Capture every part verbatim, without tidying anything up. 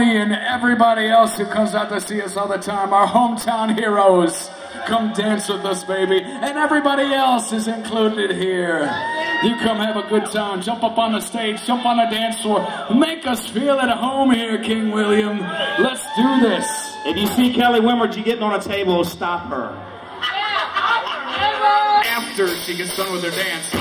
Tony and everybody else who comes out to see us all the time, our hometown heroes. Come dance with us, baby. And everybody else is included here. You come have a good time. Jump up on the stage, jump on the dance floor. Make us feel at home here, King William. Let's do this. If you see Kelly Wimmergy getting on a table, stop her. After she gets done with her dance.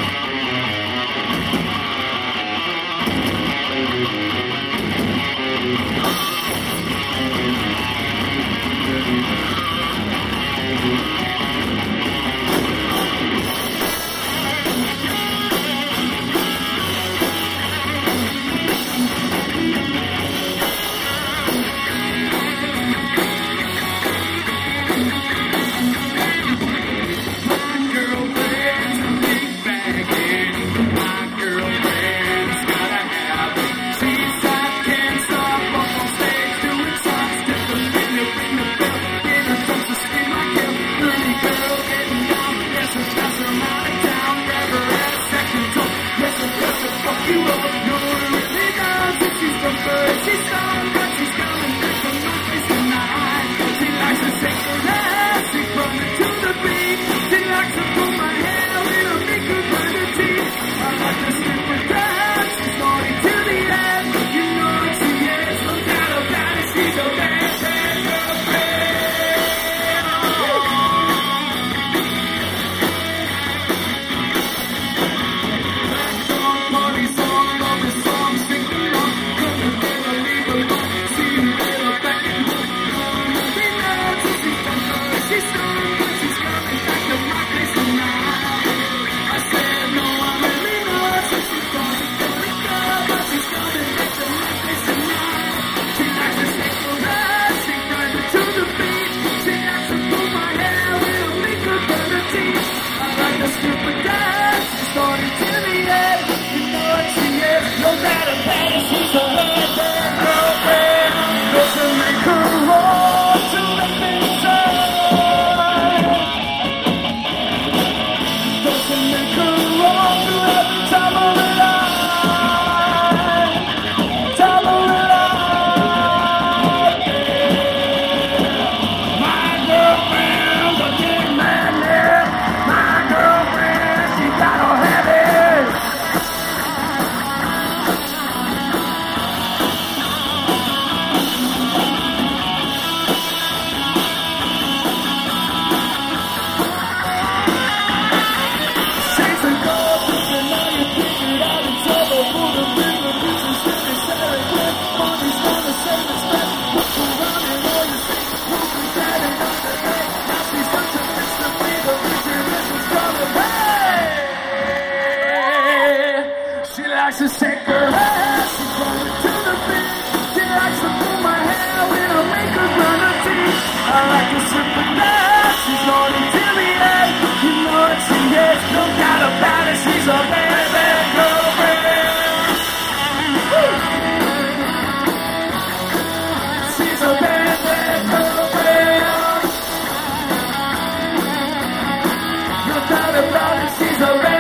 To shake her ass, she's going to the beat. She likes to pull my hair when I make her run her teeth. I like to slip her down, she's going till the end. You know what she is, no doubt about it. She's a bad, bad girlfriend. Woo! She's a bad, bad girlfriend. No doubt about it, she's a bad